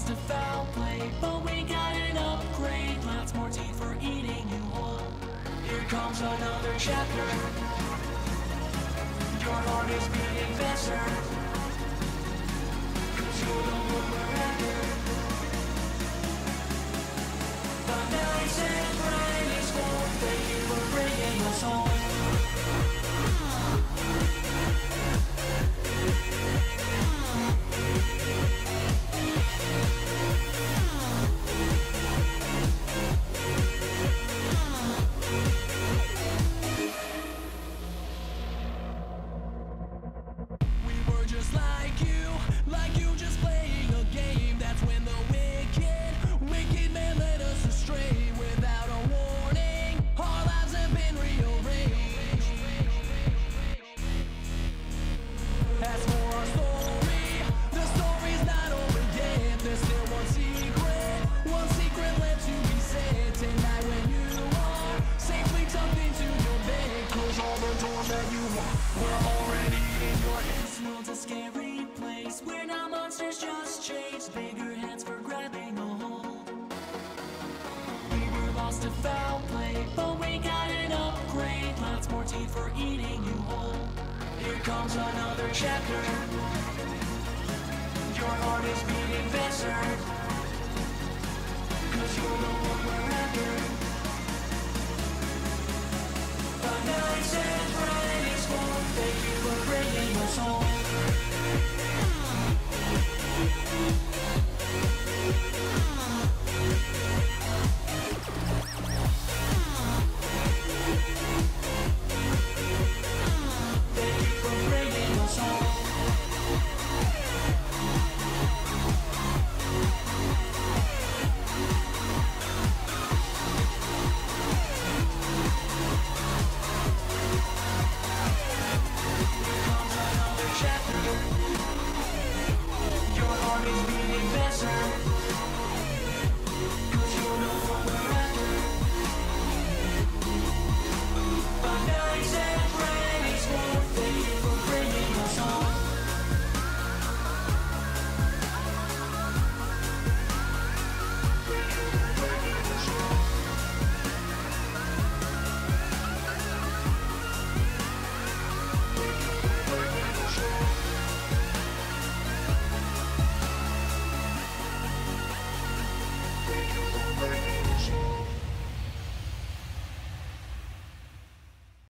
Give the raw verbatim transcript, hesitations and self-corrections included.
lost a foul play, but we got an upgrade. Lots more teeth for eating you whole. Here comes another chapter. Your heart is beating faster, 'cause you're the one we're after. The nights and Fridays won't thank you for bringing us home. Just like you, like you just playing a game. That's when the wicked, wicked man led us astray without a warning. Our lives have been rearranged. As for our story, the story's not over yet. There's still one secret, one secret left to be said. Tonight when you are safely tucked into your bed, close all the doors that you want, we're already in your head. This world's a scary place where now monsters just chase bigger hands for grabbing a hold. We were lost to foul play, but we got an upgrade. Lots more teeth for eating you whole. Here comes another chapter. Your heart is beating faster, 'cause you're the one we're after. The nights and Fridays won't thank you for bringing us home.